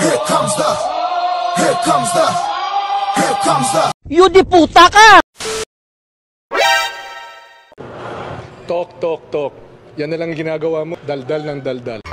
Here comes the, here comes the, here comes the. You di puta ka! Talk, talk, talk. Yan na lang ginagawa mo. Daldal ng daldal.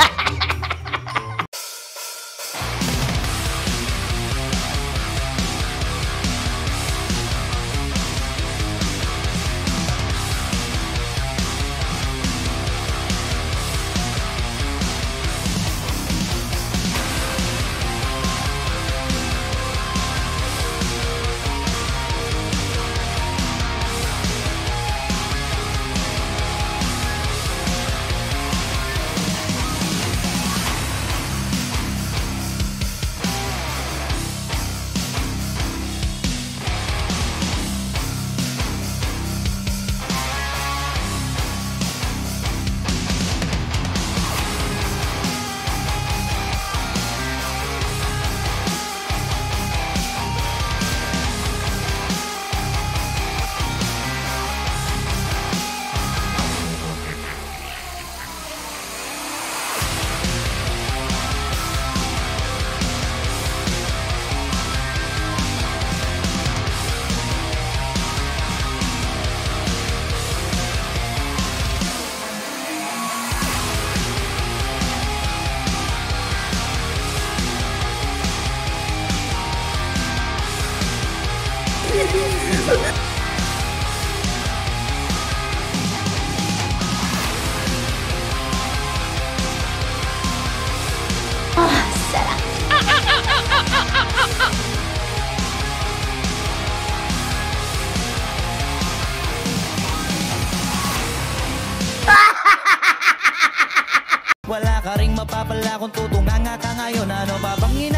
Wala ka ring mapapala kung tutunganga ka ngayon. Ano ba bang